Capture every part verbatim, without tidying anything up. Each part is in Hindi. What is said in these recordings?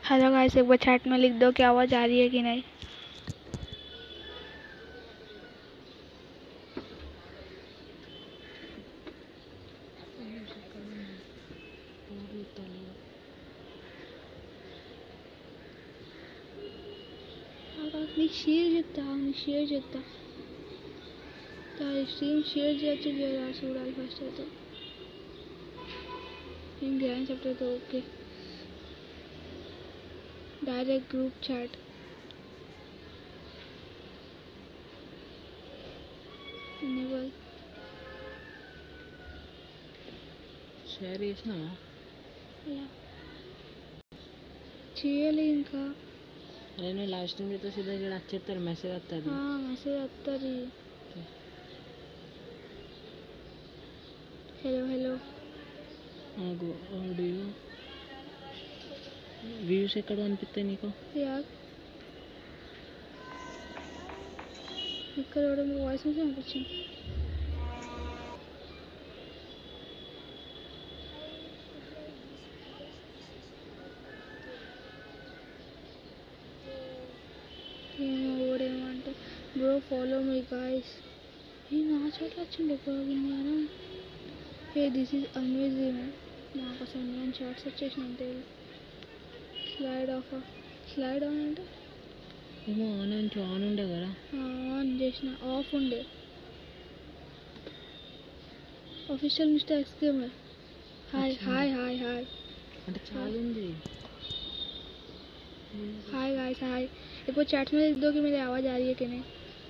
हेलो गाइस, एक बार चैट में लिख दो कि आवाज़ आ रही है कि नहीं। నీ షేర్ చెప్తా నీ షేర్ చెప్తా స్ట్రీమ్ షేర్ చేయొచ్చు చేయరా చూడాలి ఫస్ట్ అయితే. నేను గ్రాండ్ చెప్తే okay. Direct group chat enable share చేసినావా? చేయాలి ఇంకా. అరే నేను లైవ్ స్ట్రీమ్ చేస్తే సీదా ఇక్కడ వచ్చేస్తారు, మెసేజ్ వస్తుంది. మెసేజ్ వస్తుంది. హలో హలో ఆడియో వ్యూస్ ఎక్కడ కనిపిస్తాయి నీకు? ఇక్కడ వాయిస్ నుంచి అనిపించింది. ఓడేమంటే బ్రో ఫాలో మీ గాయస్. ఈ నా చోట్ల వచ్చింది బ్రో విన్నాను. ఏ దిస్ ఈజ్ అమేజింగ్. నాకు అసలు నేను చాట్స్ వచ్చేసిన అంతే. స్లైడ్ ఆఫ్ స్లైడ్ ఆన్ అంటే ఏమో ఆన్ అంటే ఆన్ ఉండే కదా. ఆన్ చేసిన ఆఫ్ ఉండే. ऑफिशियल मिस्टर एक्सक्लेमर हाय हाय हाय हाय అంటే చాలా ఉంది. Hi guys hi. एक बार चैट में लिख दो कि मेरी आवाज़ आ रही है कि नहीं.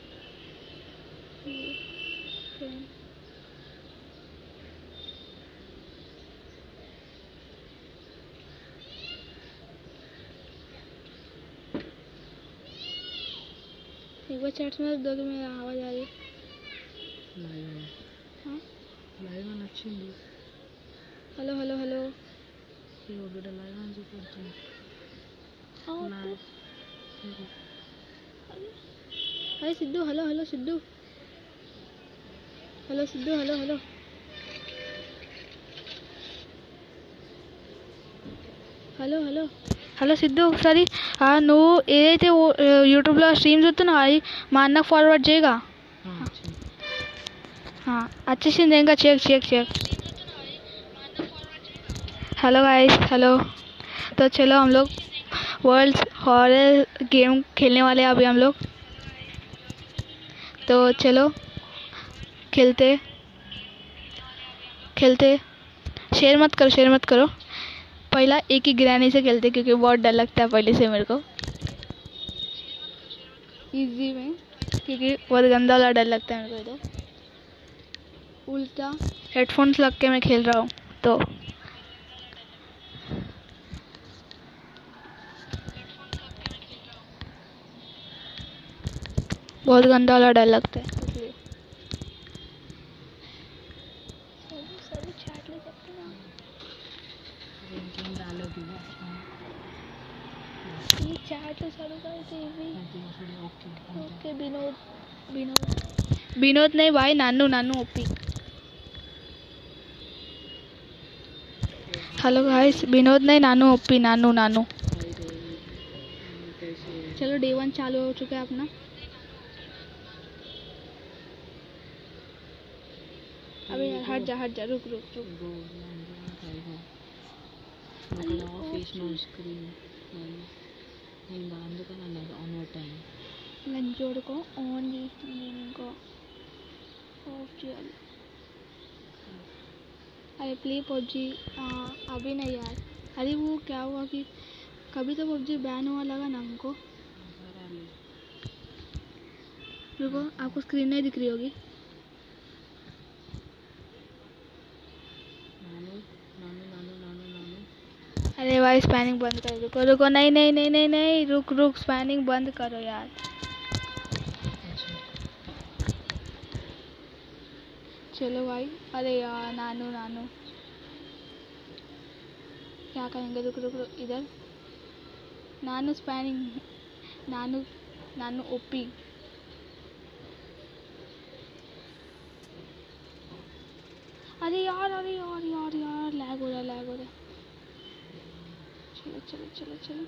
एक बार चैट में लिख दो कि मेरी आवाज़ आ रही है. हाँ లైవ్ అని వచ్చింది. హలో హలో హలో బిడ్డ లైవ్ అని చూపించింది. అరే Siddhu hello hello Siddhu hello Siddhu hello hello hello hello hello Siddhu ఒకసారి నువ్వు ఏదైతే యూట్యూబ్లో స్ట్రీమ్ చూస్తున్నావు అది మా అన్నకు ఫార్వర్డ్ చేయగా. వచ్చేసింది ఇంకా check check check. Hello guys hello. तो चलो हम लोग वर्ल्ड हॉरर गेम खेलने वाले हैं अभी हम लोग. तो चलो खेलते खेलते. शेयर मत करो शेयर मत करो. पहला एक ही गिराने से खेलते क्योंकि बहुत डर लगता है पहले से मेरे को. इजी में क्योंकि बहुत गंदा वाला डर लगता है मेरे को. इधर उल्टा हेडफोन्स लग के मैं खेल रहा हूँ तो बहुत गंदा वाला डर लगता है इसलिए. सभी सभी चैट ले सकते ना. ये चैट तो चालू कर टीवी. ओके विनोद विनोद विनोद नहीं भाई Nanu Nanu OP. Hello guys Vinod नहीं नानू ओपी नानू नानू. चलो डे वन चालू हो चुका है अपना. अबे यार हट जा हट जा रुक रुक रुक. లంచోడు को ऑन को ऑफ చేయాలి. अरे प्ले पबजी अभी नहीं यार. अरे वो क्या हुआ कि कभी तो पबजी बैन हुआ लगा ना हमको. रुको आपको स्क्रीन नहीं दिख रही होगी. अरे भाई स्पैनिंग बंद करो. रुको रुको नहीं नहीं नहीं नहीं नहीं रुक रुक स्पैनिंग बंद करो यार. चलो भाई. अरे यार नानू नानू क्या करेंगे. रुक रुक रुक इधर नानू स्पैनिंग नानू नानू ओपी. अरे यार अरे यार यार यार लैग हो रहा लैग हो रहा. चलो चलो चलो चलो।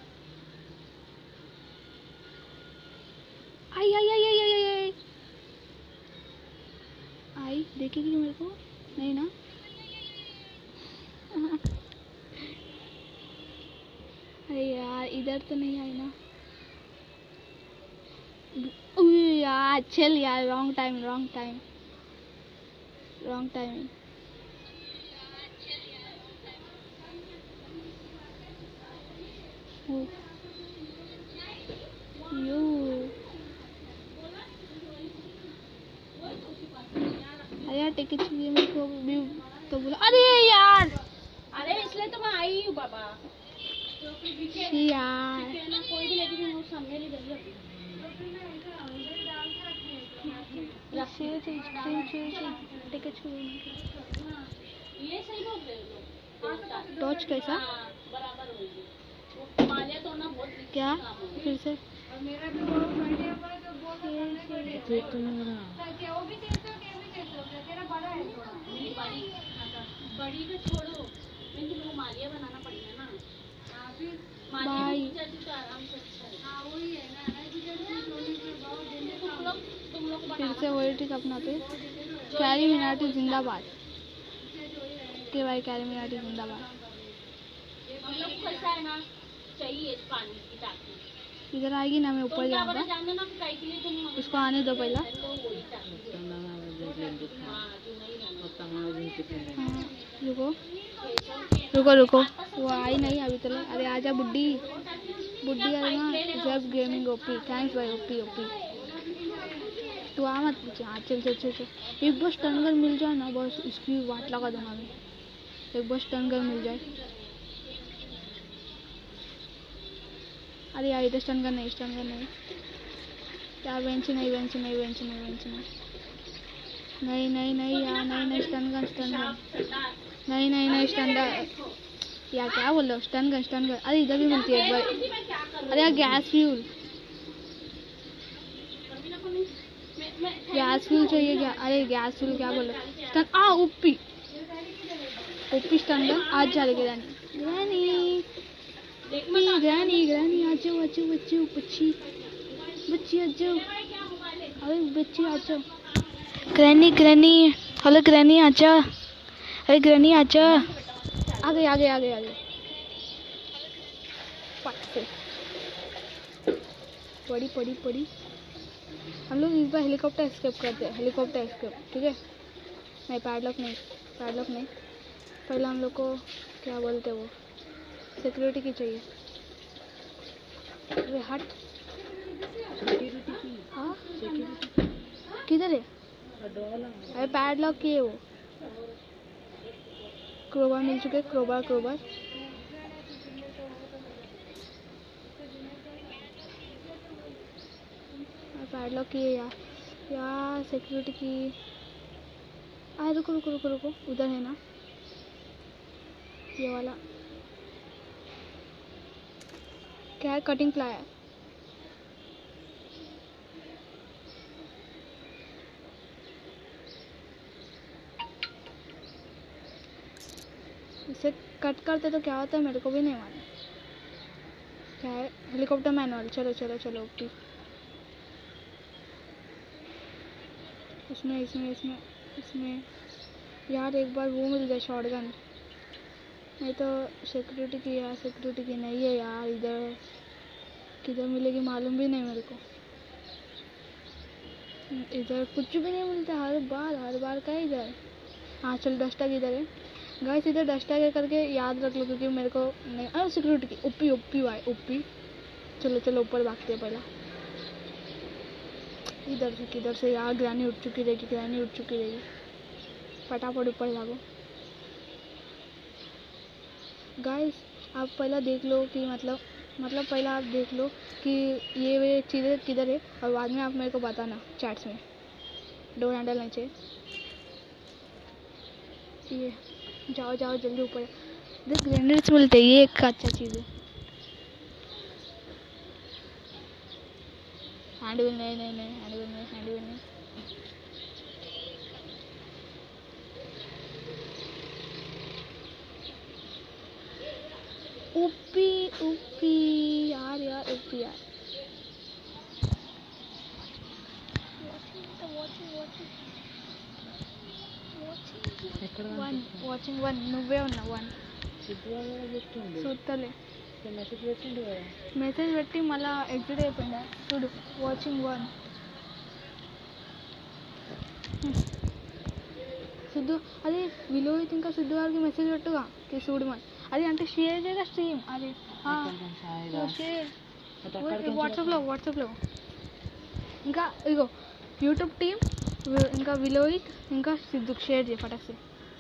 आई आई आई आई आई आई आई आई देखेगी मेरे को? नहीं ना। अरे यार इधर तो नहीं आई ना। उई यार चल यार, wrong time wrong time wrong timing. You अरे यार टिकट चाहिए मेरे को भी तो बोला। अरे यार, अरे इसलिए तो मैं आई हूँ बाबा। शी यार कोई भी लेती हूँ सामने ले जाऊँ। टिकट चाहिए। ये सही बोल रहे हो। टॉर्च कैसा? बराबर होगी। मालिया तो ना बहुत क्या फिर से? बड़ी का छोड़ो, तुमको मालिया बनाना पड़ेगा ना। भाई तो आराम से तुम लोग तुम लोग फिर से वही ट्रिक अपनाते। कैरी मिनाटी जिंदाबाद के भाई, कैरी मिनाटी जिंदाबाद। हम लोग कैसा है ना, चाहिए पानी की टाकी। इधर आएगी ना, मैं ऊपर जाऊंगा। इसको आने दो पहला। हाँ, रुको रुको रुको, वो आई नहीं अभी तक। अरे आजा बुड्ढी बुड्ढी अरे ना। जब गेमिंग ओपी, थैंक्स भाई। ओपी ओपी तू आ मत पीछे। हाँ चल चल चल चल। एक बस टनगर मिल जाए ना, बस इसकी वाट लगा दूंगा मैं। एक बस टनगर मिल जाए। अरे यार इधर स्टनगन नहीं, स्टनगन नहीं यार। बेंच नहीं बेंच नहीं बेंच नहीं बेंच नहीं नहीं नहीं नहीं यार, नहीं नहीं स्टनगन स्टनगन नहीं नहीं नहीं स्टनगन यार। क्या बोल रहे हो? Stun gun stun gun. अरे इधर भी मिलती है एक बार। अरे यार गैस फ्यूल, गैस फ्यूल चाहिए क्या? अरे गैस फ्यूल क्या बोल रहे हो? स्टन आ उप्पी उप्पी स्टनगन। आज जा लेके रानी रानी ग्रैनी ग्रैनी आ जाओ आ जाओ बच्ची बच्ची बच्ची आ जाओ। अरे बच्ची आ जाओ। ग्रैनी ग्रैनी हेलो ग्रैनी आ जा। अरे ग्रैनी आ जा। आ गए आ गए आ गए आ गए। पट से पड़ी पड़ी पड़ी। हम लोग इस बार हेलीकॉप्टर एस्केप करते हैं। हेलीकॉप्टर एस्केप ठीक है। नहीं पैडलॉक नहीं, पैडलॉक नहीं। पहले हम लोग को क्या बोलते वो सिक्योरिटी की चाहिए। अरे हट। हाँ किधर है? अरे पैडलॉक की है वो। क्रोबार मिल चुके। क्रोबार क्रोबार पैडलॉक की है यार। यार सिक्योरिटी की। अरे रुको रुको रुको रुको, उधर है ना ये वाला। क्या है? Cutting plier. इसे कट करते तो क्या होता है मेरे को भी नहीं मालूम। क्या है? Helicopter manual. चलो चलो चलो ओके। इसमें इसमें इसमें इसमें यार एक बार वो मिल जाए शॉटगन। नहीं तो सिक्योरिटी की यार, सिक्योरिटी की नहीं है यार। इधर किधर मिलेगी मालूम भी नहीं मेरे को। इधर कुछ भी नहीं मिलता हर बार हर बार का इधर। हाँ चल डस्टैग इधर है गाइस। इधर डस्टैग है करके याद रख लो क्योंकि मेरे को नहीं। अरे सिक्योरिटी की ओपी ओपी भाई ओपी। चलो चलो ऊपर भागते हैं पहला। इधर से किधर से यार? ग्रैनी उठ चुकी रहेगी, ग्रैनी उठ चुकी रहेगी। फटाफट ऊपर भागो गाइस। आप पहला देख लो कि मतलब मतलब पहला आप देख लो कि ये वे चीज़ें किधर है और बाद में आप मेरे को बताना चैट्स में। डोर हैंडल नीचे ये। जाओ जाओ जल्दी ऊपर। देख ग्रेनेड्स मिलते हैं, ये एक अच्छा चीज़ है। हैंडविल नहीं नहीं नहीं हैंडविल नहीं हैंडविल नहीं। ओपी ओपी यार यार ओपी यार వన్ వాచింగ్ వన్ నువ్వే ఉన్నా వన్ చూస్తలే మెసేజ్ పెట్టిండు కదా. మెసేజ్ పెట్టి మళ్ళీ ఎగ్జిట్ అయిపోయిందా చూడు వాచింగ్ వన్ సిద్ధు అది విలోహిత్ ఇంకా సిద్ధు గారికి మెసేజ్ పెట్టుగా చూడమని అది అంటే షేర్ చేయగా స్ట్రీమ్ అది షేర్ వాట్సాప్లో వాట్సాప్లో ఇంకా ఇగో యూట్యూబ్ టీమ్ ఇంకా విలోహిత్ ఇంకా సిద్ధుకి షేర్ చేయ పటాక్సి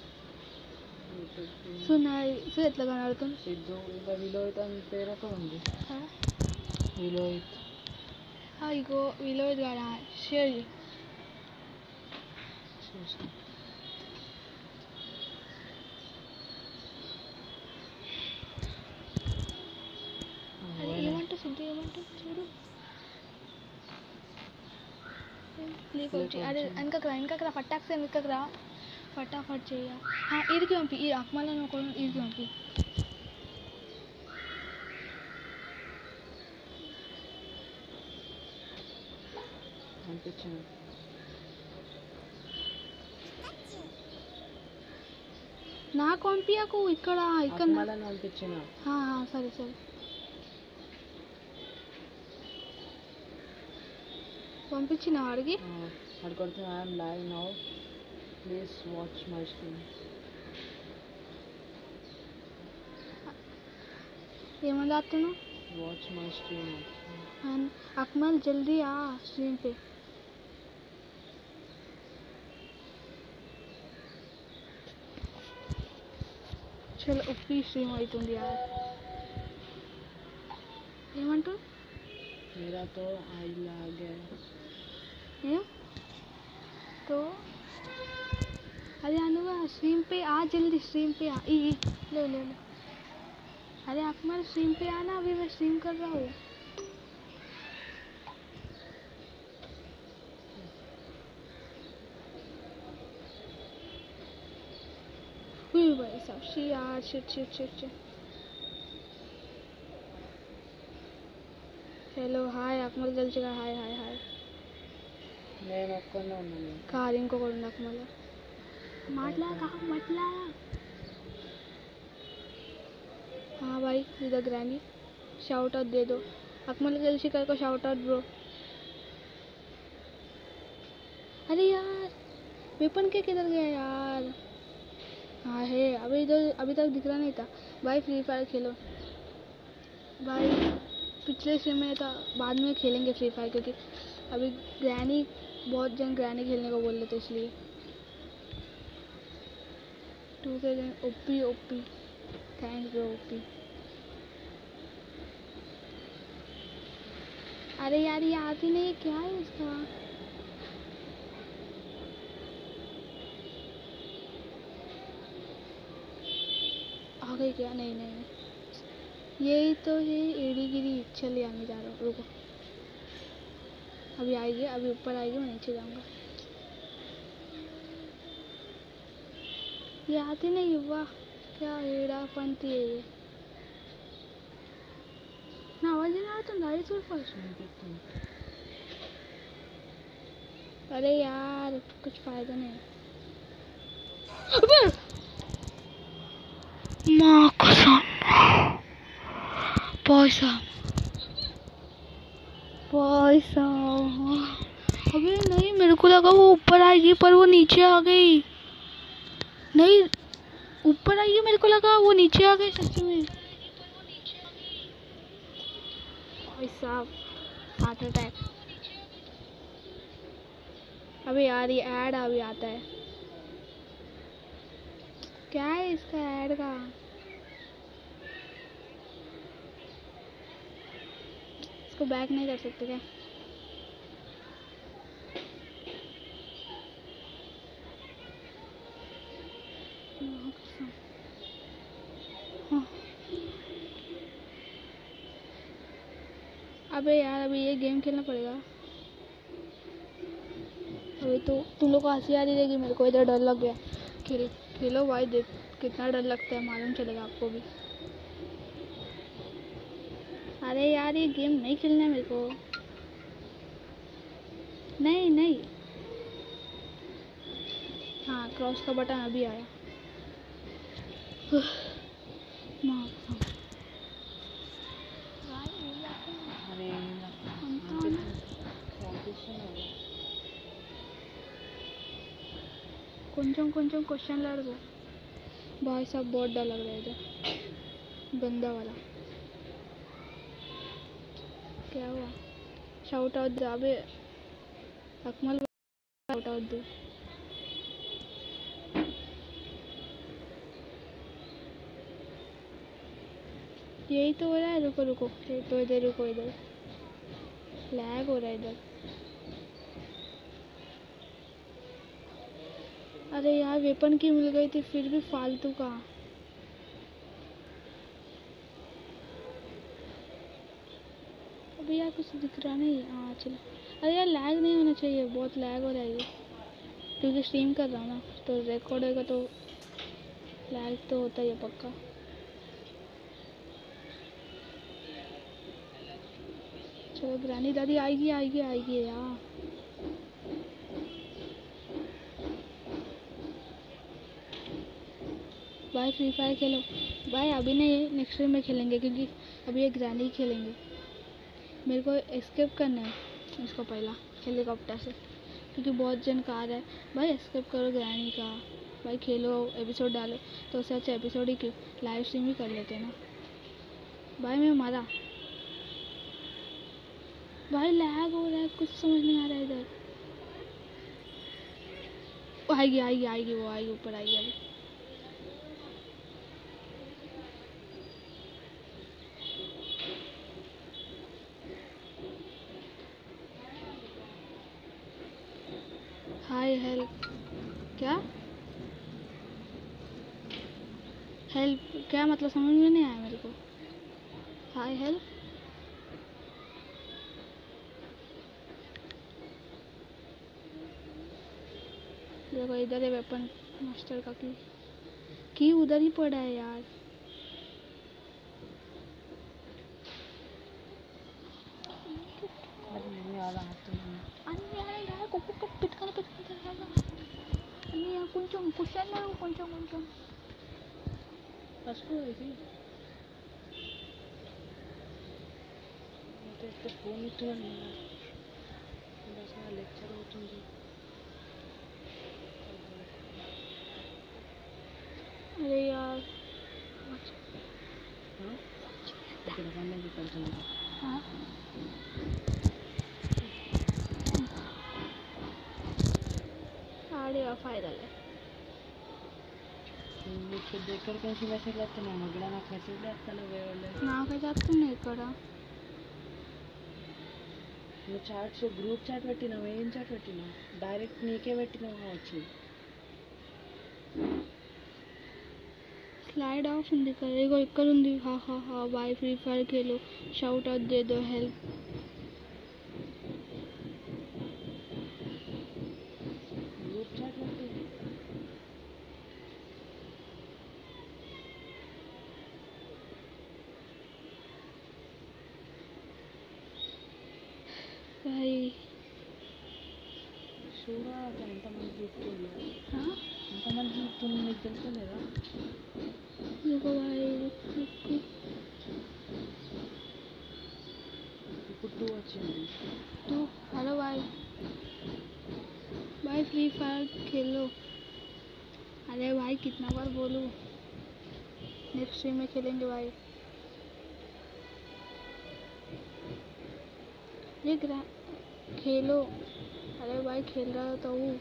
సో నా సో ఎట్లా కనబడుతుంది సిద్ధు ఇంకా విలోహిత్ అని పేరుతో ఉంది విలోహిత్ ఇగో విలోహిత్ గారు షేర్ చేయి ఏమంటా సిద్ధు ఏమంటా చూడు క్లిక్ వచ్చి అరే వెనకరా వెనకరా పట్టాక్సే వెనకరా ఫటాఫట్ చేయ ఈడికి పంపి ఈ అక్మల్ అని ఒక ఈడికి పంపి పంపించాను నాకు పంపించకు ఇక్కడ ఇక్కడ పంపించిన సరే సరే పంపించిన వాడికి అడుగుతుంది I'm live now please watch my screen ఏమని రాస్తున్నావు వాచ్ మై స్క్రీన్ అక్మల్ జల్దీ ఆ స్క్రీన్ పే చలో ఉప్పి స్ట్రీమ్ అవుతుంది యార్ ఏమంటూ मेरा तो आई लाग है ఏం तो अरे अनुवा स्ट्रीम पे आ जल्दी स्ट्रीम पे आ ई ले ले ले अरे अकमल स्ट्रीम पे आना अभी मैं स्ट्रीम कर रहा हूँ भाई साहब शी यार shit shit shit shit hello hi Akmal गलचिगा हाय हाय हाय నేను ఒక్కనే ఉన్నాను కార్ ఇంకొకటి ఉంది అకమల్ మాట్లాడా మాట్లాడా हाँ भाई इधर ग्रैनी शाउट आउट दे दो अकमल गलचिगा को शाउट आउट ब्रो अरे यार वेपन के किधर गया यार हाँ है अभी इधर अभी तक दिख रहा नहीं था भाई फ्री फायर खेलो भाई पिछले स्ट्रीम में था बाद में खेलेंगे फ्री फायर क्योंकि अभी ग्रैनी बहुत जन ग्रैनी खेलने को बोल रहे थे इसलिए टू के जन OP OP thanks bro OP अरे यार ये आती नहीं है क्या है इसका आ गई क्या नहीं नहीं, नहीं। यही तो है एड़ी गिरी चलिए आने जा रहा हूँ रुको अभी आएगी अभी ऊपर आएगी मैं नीचे जाऊंगा ये आती नहीं वाह क्या एड़ा पंती है ये ना आवाज नहीं आ रहा तुम गाड़ी सुन पर अरे यार कुछ फायदा नहीं माँ कसम पैसा पैसा अबे नहीं मेरे को लगा वो ऊपर आएगी पर वो नीचे आ गई नहीं ऊपर आएगी मेरे को लगा वो नीचे आ गई सच में पैसा हार्ट अटैक अबे यार ये ऐड अभी आता है क्या है इसका ऐड का इसको बैक नहीं कर सकते क्या हाँ। अबे यार अभी ये गेम खेलना पड़ेगा अभी तो तुम लोग को हंसी आ रही रहेगी मेरे को इधर डर लग गया खेल खेलो भाई देख कितना डर लगता है मालूम चलेगा आपको भी अरे यार ये गेम नहीं खेलना है मेरे को। नहीं नहीं। हाँ क्रॉस का बटन अभी आया। माँ कसम। अरे कॉम्पिटिशन होगा। కొంచెం కొంచెం क्वेश्चन लड़ो भाई साहब बहुत डर लग रहा है इधर गंदा वाला। क्या हुआ? शाउट आउट दे अबे अकमल शाउट आउट दे। यही तो हो रहा है। रुको रुको ये तो इधर रुको इधर लैग हो रहा है इधर। अरे यार वेपन की मिल गई थी फिर भी फालतू का। अभी यार कुछ दिख रहा नहीं। हाँ चलो। अरे यार लैग नहीं होना चाहिए बहुत लैग हो रहा है ये क्योंकि स्ट्रीम कर रहा हूँ ना तो रिकॉर्ड होगा तो लैग तो होता ही है पक्का। चलो ग्रैनी दादी आएगी आएगी आएगी यार। भाई फ्री फायर खेलो भाई अभी नहीं नेक्स्ट टाइम में खेलेंगे क्योंकि अभी ये ग्रैनी खेलेंगे। मेरे को एस्केप करना है इसको पहला हेलीकॉप्टर से क्योंकि बहुत जन कार है। भाई एस्केप करो ग्रैनी का भाई खेलो एपिसोड डालो तो उससे अच्छा एपिसोड ही क्यों लाइव स्ट्रीम ही कर लेते हैं ना। भाई मैं मारा। भाई लैग हो रहा है कुछ समझ नहीं आ रहा है इधर। वो आएगी आएगी आएगी वो आएगी ऊपर आएगी अभी। हाय हेल्प क्या हेल्प क्या मतलब समझ में नहीं आया मेरे को। हाय हेल्प देखो इधर है वेपन मास्टर का की की उधर ही पड़ा है यार। अरे नहीं आ रहा हाथ में। అన్నీ యాడ కుక్క పెట్టుకొని పెట్టుకుంటారు అన్నీ కొంచెం క్వశ్చన్లు కొంచెం కొంచెం ఫస్ట్ ఇది అంటే ఫోన్ ఇస్తున్నాను బస్ నా లెక్చర్ అవుతుంది। अरे यार ఇక్కడ పని కొంచెం हाँ आड़े फायदा ले మీకు దగ్గర నుంచి మెసేజ్ వస్తున్నాను ఇక్కడ నాకు మెసేజ్ వస్తాను వేరే నాకైతే వస్తున్నాయి ఇక్కడ నువ్వు చాట్స్ గ్రూప్ చాట్ పెట్టినావు ఏం చాట్ పెట్టినావు డైరెక్ట్ నీకే పెట్టినావు కావచ్చు। स्लाइड ऑफ ఉంది కదా ఇగో ఇక్కడ ఉంది హా హా హా బాయ్ ఫ్రీ ఫైర్ खेलो शाउट आउट दे दो हेल्प। గ్రూప్ చాట్ పెట్టి भाई చూడా ఎంతమంది చూస్తున్నారు हाँ ఎంతమంది చూస్తున్నారు నీకు తెలుసలేదా। देखो भाई ఇప్పుడు టూ వచ్చింది तो हेलो भाई भाई फ्री फायर खेलो। अरे भाई कितना बार बोलूं नेक्स्ट स्ट्रीम में खेलेंगे भाई। ये ग्रा खेलो। अरे भाई खेल रहा तो हूँ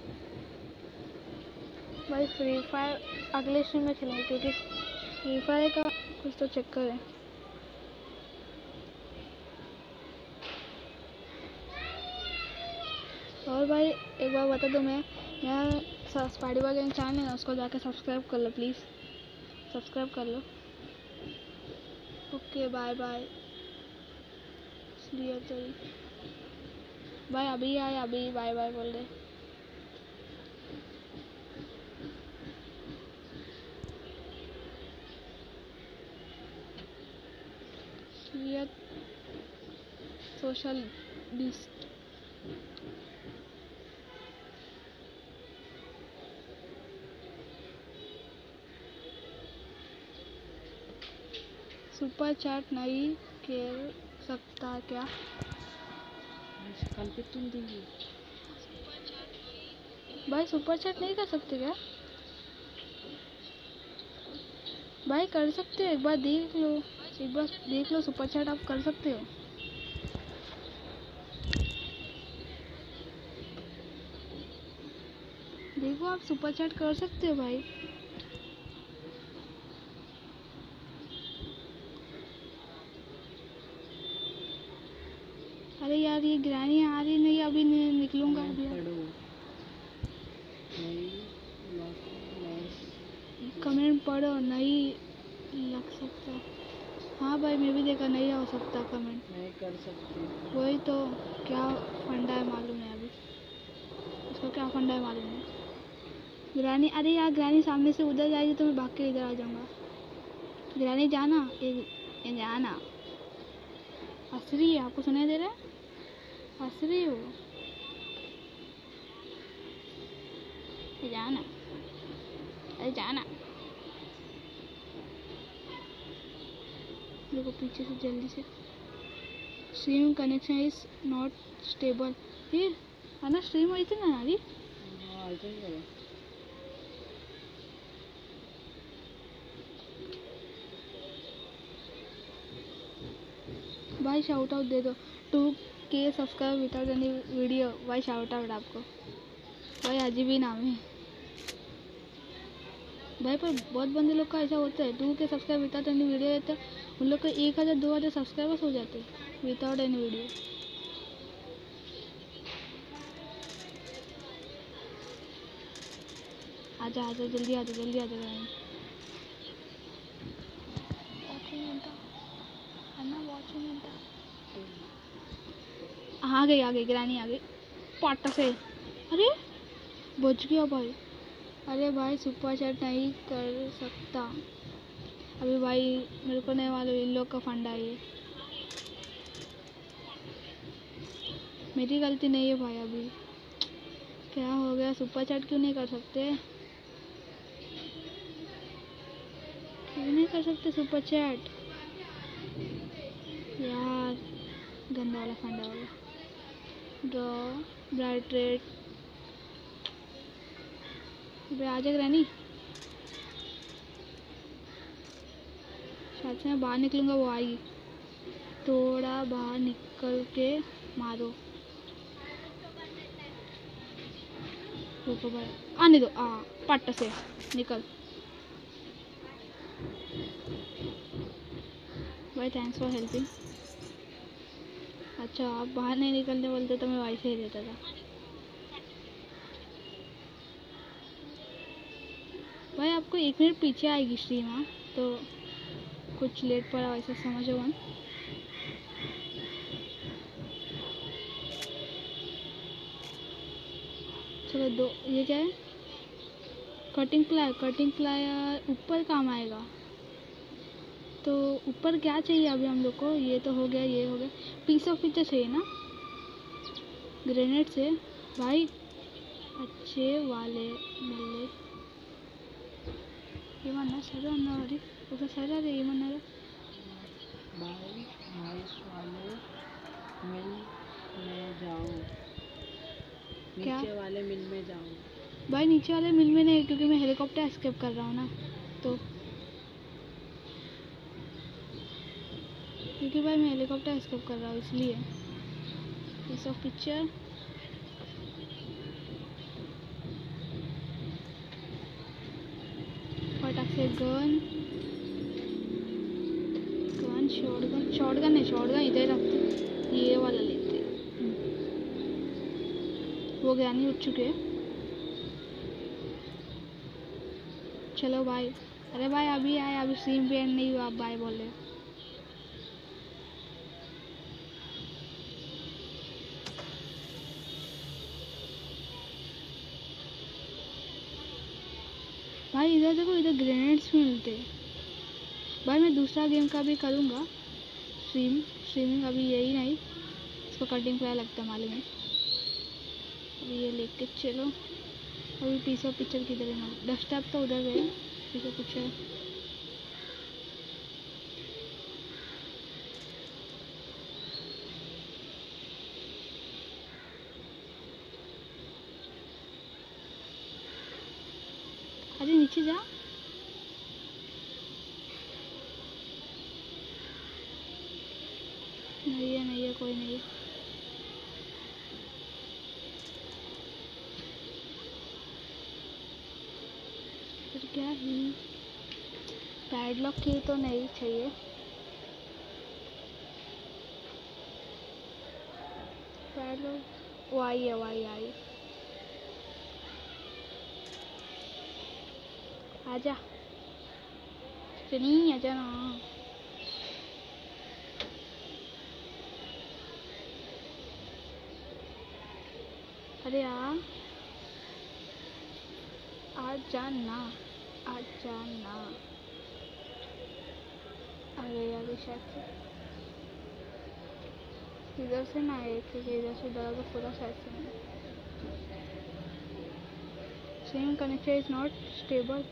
भाई फ्री फायर अगले स्ट्रीम में खेलेंगे क्योंकि फ्री फायर का कुछ तो चक्कर है। और भाई एक बार बता दो मैं मैं स्पाइडी बॉय गैंग चैनल है ना उसको जाके सब्सक्राइब कर लो प्लीज़ सब्सक्राइब कर लो। ओके बाय बाय भाई अभी आए अभी बाय बाय बोल रहे। Social beast. सुपर चैट नहीं कर सकता क्या? कल पे तुम देंगी भाई सुपर चैट नहीं कर सकते क्या? भाई कर सकते हो, एक बार देख लो, एक बार देख लो, सुपर चैट आप कर सकते हो। देखो आप सुपर चैट कर सकते हो भाई। अरे यार ये ग्रैनी आ रही नहीं, अभी नहीं निकलूंगा अभी। कमेंट पढ़ो, नहीं लग सकता। हाँ भाई मैं भी देखा, नहीं हो सकता कमेंट। नहीं कर सकती। वही तो, क्या फंडा है मालूम है अभी इसको, क्या फंडा है मालूम है। ग्रैनी, अरे यार ग्रैनी सामने से उधर जाएगी तो मैं भाग के इधर आ जाऊंगा। ग्रैनी जाना, ये जाना। हंस रही है, आपको सुनाई दे रहा है? हंस रही हो, ये जाना, अरे जाना। देखो पीछे से जल्दी से। Stream connection is not stable. फिर आना स्ट्रीम हुई थी ना हमारी। भाई शाउट आउट दे दो। Two K subscribe without any video. भाई शाउट आउट आपको। भाई अजीब ही नाम है भाई, पर बहुत बंदे लोग का ऐसा होता है, to K subscribe without any video रहता है, उन लोग को एक हज़ार दो हज़ार सब्सक्राइबर्स हो जाते हैं विदाउट एनी वीडियो। आजा आजा जल्दी आजा जल्दी आजा ग्रैनी। आ गई आ गई ग्रैनी आ गई पाटा से। अरे बच गया भाई। अरे भाई सुपर चैट नहीं कर सकता अभी भाई, मेरे को नहीं मालूम इन लोग का फंडा है ये, मेरी गलती नहीं है भाई। अभी क्या हो गया, सुपर चैट क्यों नहीं कर सकते? क्यों नहीं कर सकते सुपर चैट यार? गंदा वाला फंडा होगा। Draw bright red. आ जा ग्रैनी, शायद से मैं बाहर निकलूंगा वो आएगी। थोड़ा बाहर निकल के मारो। रुको भाई, आने दो। आ पट्ट से निकल भाई, थैंक्स फॉर हेल्पिंग। अच्छा आप बाहर नहीं निकलने बोलते तो मैं वैसे ही देता था। भाई आपको एक मिनट पीछे आएगी स्ट्रीम, हाँ तो कुछ लेट पड़ा वैसे समझो वन। चलो दो, ये क्या है? Cutting ply. कटिंग प्लाई ऊपर काम आएगा, तो ऊपर क्या चाहिए अभी हम लोग को? ये तो हो गया, ये हो गया। पीस ऑफ पिक्चर चाहिए ना, ग्रेनेड से भाई अच्छे वाले मिले। ఏమన్నా సరే అన్నా మరి ఒకసారి అది ఏమన్నారు? भाई नाइस वाले मिल में जाओ। क्या? नीचे वाले मिल में जाओ। भाई नीचे वाले मिल में नहीं, क्योंकि मैं हेलीकॉप्टर एस्केप कर रहा हूँ ना, तो क्योंकि भाई मैं हेलीकॉप्टर एस्केप कर रहा हूँ इसलिए। पीस ऑफ पिक्चर फटाक से गन गन शॉटगन शॉटगन नहीं, शॉटगन इधर रखते, ये वाला लेते। वो गया नहीं, उठ चुके। चलो भाई, अरे भाई अभी आए, अभी स्ट्रीम पे एंड नहीं हुआ, आप बाय बोल रहे हो। भाई इधर देखो, इधर ग्रेनेड्स भी मिलते हैं। भाई मैं दूसरा गेम का भी करूँगा स्ट्रीम, स्ट्रीमिंग अभी यही नहीं, इसको कटिंग फ्राई लगता है मालूम है। अभी ये लेके चलो। अभी पीस ऑफ पिक्चर किधर है ना, डेस्कटॉप तो उधर है, पीस ऑफ पिक्चर अरे नीचे जा। नहीं है नहीं है कोई नहीं है। फिर क्या है, पैडलॉक की तो नहीं चाहिए। पैडलॉक वो आई है, वो आई आई आजा नहीं आजा ना। अरे आ आ जाना आ जाना। अरे यार शायद से इधर से ना आए थे, इधर से उधर तो पूरा शायद से नहीं। Same connection is not stable.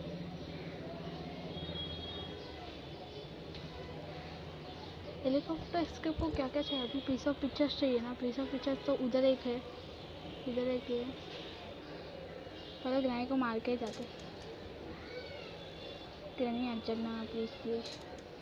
Helicopter escape को क्या क्या चाहिए? अभी पीस ऑफ पिक्चर्स चाहिए ना, पीस ऑफ पिक्चर्स तो उधर एक है, इधर एक है। पहले ग्रानी को मार के जाते। ग्रानी आ जाना प्लीज प्लीज।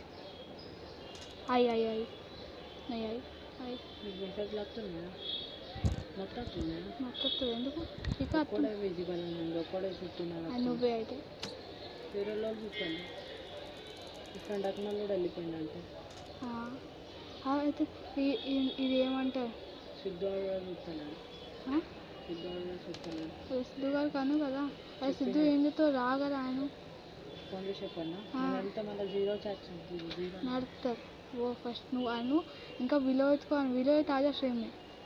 आई आई आई नहीं आई आई మెసేజ్ లాగుతున్నా మొత్తం మొత్తం ఎందుకు ఇక ఒక్కడే విజిబుల్ ఉంది, ఒక్కడే చుట్టున్నారు. నువ్వే అయితే వేరే వాళ్ళు చూస్తాను ఇక్కడ డక్మల్ కూడా వెళ్ళిపోయిందంటే అయితే ఇది ఏమంటారు? సిద్ధు గారు చూస్తున్నాడు, సిద్ధు గారు చూస్తున్నాడు. సిద్ధు గారు కాను కదా, అది సిద్ధు ఎందుతో రాగరా ఆయన ఫోన్ చేసి చెప్పన్నా వెళ్తే మళ్ళీ జీరో చార్జ్ జీరో నడుపుతారు. ఓ ఫస్ట్ నువ్వు అను ఇంకా విలో ఎత్తుకో, విలో తాజా స్ట్రీమ్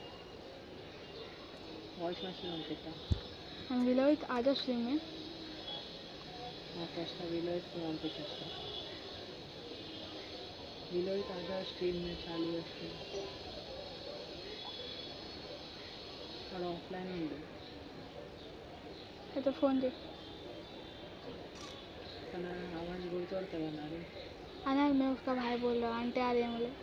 వాయిస్ మెసేజ్ పంపిస్తా. విలో ఆజా స్ట్రీమ్ ఫస్ట్ విలో ఎత్తు పంపించేస్తా. విలో తాజా స్ట్రీమ్ చాలు చేస్తుంది. అక్కడ ఆఫ్లైన్ ఉంది అయితే ఫోన్ చేయి. तन आवाज गुर्तुपड़ता अన్నారు. अनार मैं उसका भाई बोल रहा हूँ, आंटी आ रही है मुझे.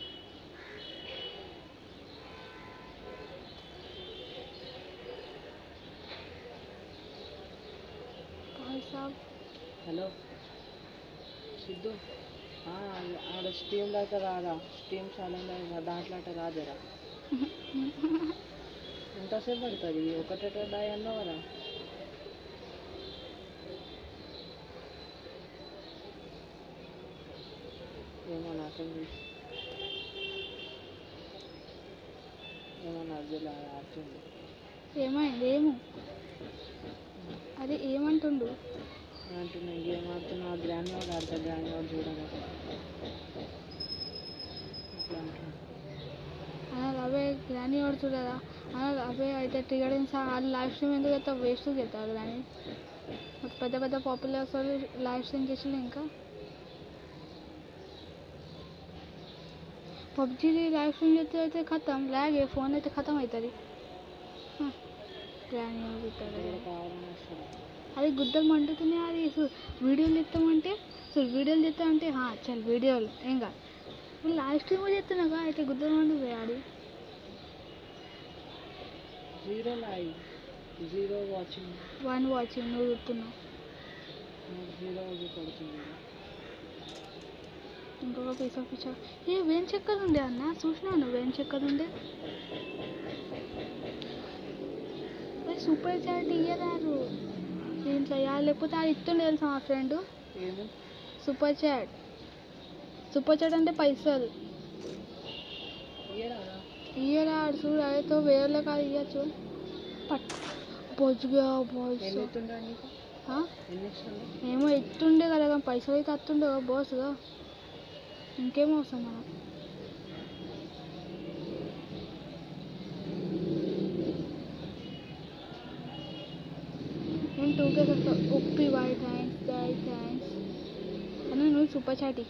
भाई साहब हेलो सिद्धू ఆడ స్టీమ్ దాకా రారా, స్టీమ్ చాలా దాంట్లో అట్ట రాజరా. ఎంతసేపు పడుతుంది? ఒకటే దాయి అన్నావు కదా. ఏమో నాకేం తెలుసు, ఏమో అర్జున్ ఆడుతుంది. ఏమైంది? ఏమో అదే ఏమంటుండు అంటున్నా. గేమ్ ఆడుతున్నా, గ్రాండ్ వాడు ఆడతా, గ్రాండ్ వాడు చూడగా అట్లా అంటున్నా. అలా అవే గ్రానీ ఆడుతుందా? అలా అవే అయితే ట్రిగరింగ్స్ వాళ్ళు లైవ్ స్ట్రీమ్ ఎందుకు అయితే వేస్ట్ చేస్తారు గ్రానీ. పెద్ద పెద్ద పాపులర్ వాళ్ళు లైవ్ స్ట్రీమ్ చేసిన ఇంకా పబ్జీ లైవ్ స్ట్రీమ్ చేస్తే అయితే ఖతం లాగే, ఫోన్ అయితే ఖతం అవుతుంది. గ్రానీ ఆడుతారు అది గుద్దలు మండుతున్నాయి. అది వీడియోలు తెస్తామంటే సో వీడియోలు తెస్తామంటే చల్ వీడియోలు ఏం కాదు, లైవ్ స్ట్రీమ్ చేస్తున్నాగా అయితే గుద్దలు మండుతుంది. ఆడి zero live, zero watching, one watching నువ్వు చూస్తున్నావు. జీరో పడుతుంది. ఇంకొక పీస్ ఆఫ్ పిక్చర్ ఏ వేన్ చెక్కర్ ఉండే అన్న, చూసినాను వేన్ చెక్కర్ ఉండే. సూపర్ చాట్ ఇయ్యరారు దీంట్లో యా, లేకపోతే అది ఇస్తుండే తెలుసా మా friend. Super chat, super chat అంటే పైసలు ఇయ్యరాడు. చూడు అయితే వేరే కాదు ఇవ్వచ్చు. పట్ బొజ్జుగా బాయ్స్ ఏమో ఎత్తుండే కదా, కానీ పైసలు అయితే అత్తుండే కదా బాస్గా. ఇంకేం అవసరం మనకు. నేను టూకే చెప్తా. Uppi boy thanks boy thanks అని నువ్వు సూపర్ చాటి.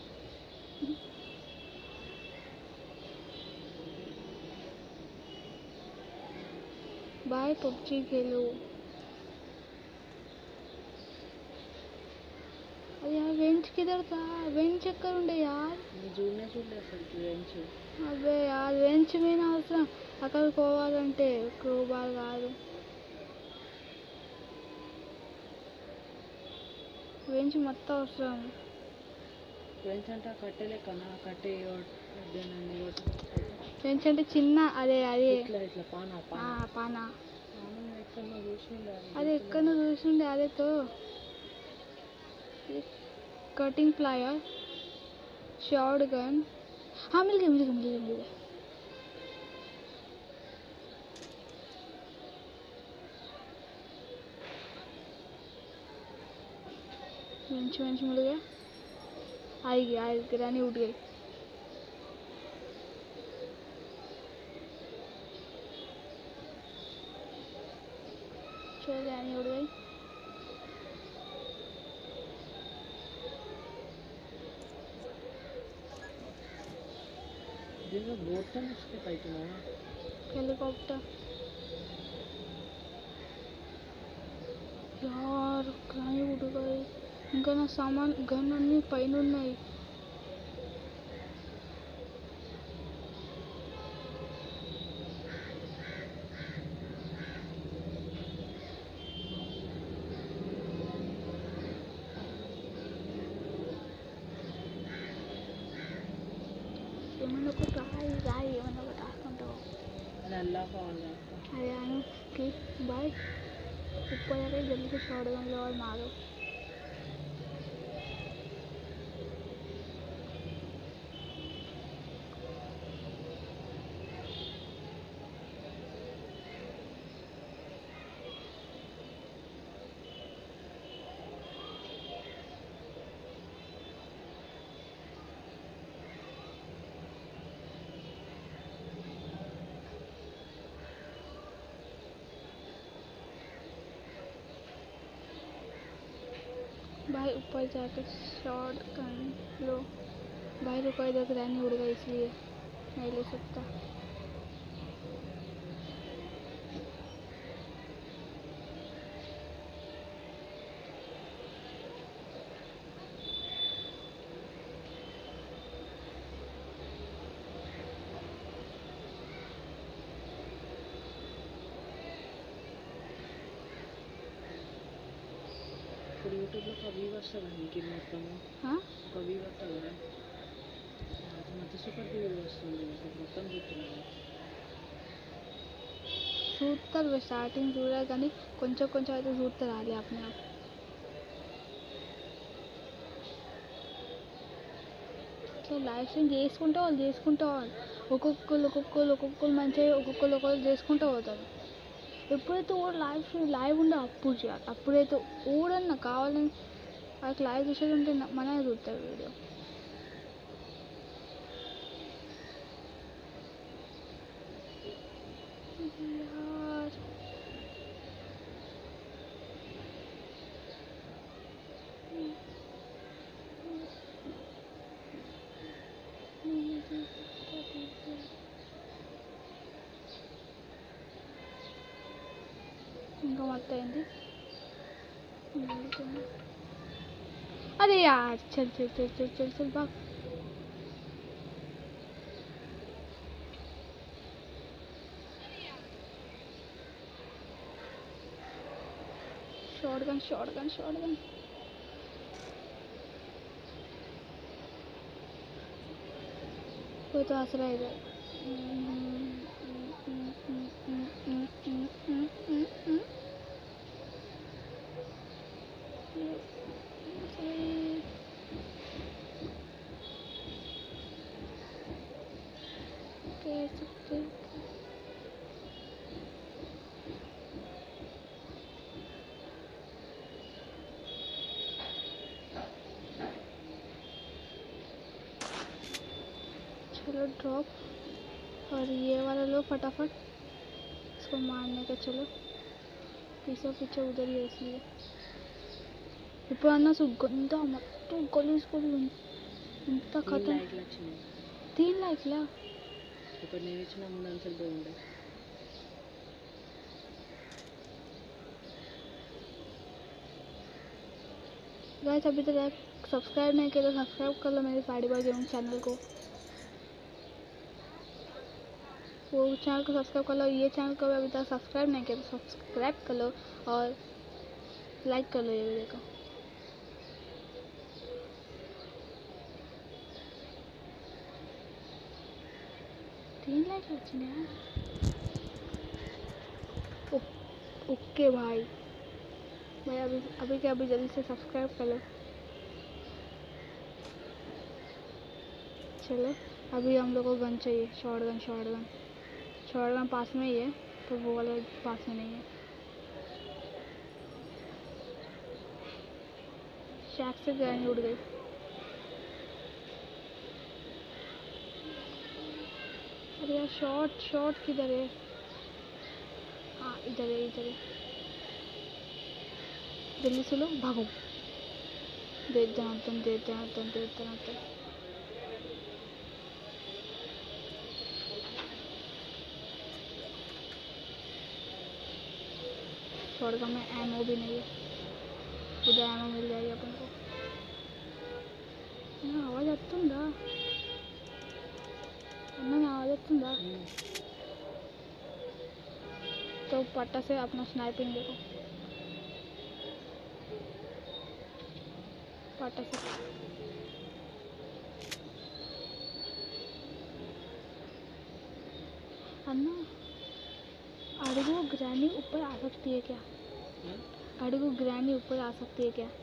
भाई पबजी खेलो। अरे यार वेंच किधर था? वेंच ఎక్కడ ఉండే यार? నేను చూడనే చూడలే అసలు వెంచ్. అబ్బే యార్ వెంచ్ మీద అవసరం అక్కడికి పోవాలంటే క్రోబార్ కాదు. వెంచ్ మొత్తం అవసరం. వెంచ్ అంటే ఆ కట్టె లెక్కనా? ఆ కట్టె అదేనండి. వెంచ్ అంటే చిన్న అదే అదే ఇట్లా ఇట్లా పానా ఆ, పానా పానా పానా ఎక్కడో చూసిండే అది ఎక్కడ చూసిండే అదేతో कटिंग प्लायर शॉर्ट गन. हाँ मिल गया मिल गया मिल गया मिल गया. बेंच बेंच मिल गया. आई गई आई गिरानी उठ गई. चल रानी उड़ गई. దీనిలో బోట్తో ఎస్కేప్ అవుతున్నావా? हेलीकॉप्टर यार रानी उड़ गई. ఇంకా నా సామాన్ గన్ అన్ని పైన ఉన్నాయి. ఏమన్నా ఒకటి రాయి రాయి ఏమన్నా ఒకటి రాసుకుంటావు. నల్లా కావాలి. अरे आनु कि भाई ऊपर जाके जल्दी से शॉट गन लो और मारो. भाई ऊपर जाकर शॉट गन लो. भाई रुको इधर ग्रैनी उड़ गई इसलिए नहीं ले सकता. ఇప్పుడు యూట్యూబ్లో ఒక వ్యూ వస్తుంది నీకు ఇది మొత్తము हाँ ఒక వ్యూ వస్తుంది కదా నాకు మధ్య సూపర్ వ్యూ వస్తుంది నాకు మొత్తం చూస్తున్నాను. చూస్తారు స్టార్టింగ్ చూడాలి కానీ కొంచెం కొంచెం అయితే చూస్తారు రాలే अपने आप. ఇట్లా లైఫ్ స్ట్రీమ్ చేసుకుంటూ వాళ్ళు చేసుకుంటూ వాళ్ళు ఒక్కొక్కరు ఒక్కొక్కరు ఒక్కొక్కరు మంచిగా ఒక్కొక్కరు ఒక్కొక్కరు చేసుకుంటూ పోతారు. ఎప్పుడైతే ఓ లైఫ్ లైవ్ ఉండే అప్పుడు చేయాలి. అప్పుడైతే ఓడన్నా కావాలని వాళ్ళకి లైవ్ చూసేది ఉంటే మనమే చూస్తారు వీడియో. यार ఇంకా మొత్తం అయింది. अरे यार चल चल चल चल चल चल भाग. शॉटगन शॉटगन शॉटगन कोई तो हंस रहा है इधर. चलो ड्रॉप और ये वाला लो फटाफट इसको मारने का. चलो पीछे पीछे उधर ही है इसलिए ఇప్పుడు అన్న సుగ్గంతా మొత్తం కొలుసుకొని ఇంత కథ లైక్లు వచ్చినాయి. దీని లైక్లా ఇప్పుడు నేను ఇచ్చిన మూడు అంచెలు పోయి ఉండే गाइस अभी तक सब्सक्राइब नहीं किया तो सब्सक्राइब कर लो मेरे साड़ी बॉय गेमिंग चैनल को, वो चैनल को सब्सक्राइब कर लो। ये चैनल को अभी तक सब्सक्राइब नहीं किया तो सब्सक्राइब कर लो और लाइक कर लो ये वीडियो को। तीन लाइक अच्छी यार। ओके भाई भाई अभी अभी क्या अभी जल्दी से सब्सक्राइब कर लो। चलो अभी हम लोग को गन चाहिए, short gun short gun short gun पास में ही है, तो वो वाला पास में नहीं है। शैक से गन उड़ गई। अरे यार शॉर्ट शॉर्ट किधर है? हाँ इधर है इधर है, जल्दी से लो भागो। दे दनातन दे दनातन दे दनातन। शॉर्ट गन में एमओ भी नहीं है, उधर एमओ मिल जाएगी अपन को। आवाज వస్తుందా? अन्न आवाज వస్తుందా? तो पट्टा से अपना स्नाइपिंग देखो, पट्टा से। अन्ना अड़गो ग्रैनी ऊपर आ सकती है क्या? अड़गो ग्रैनी ऊपर आ सकती है क्या?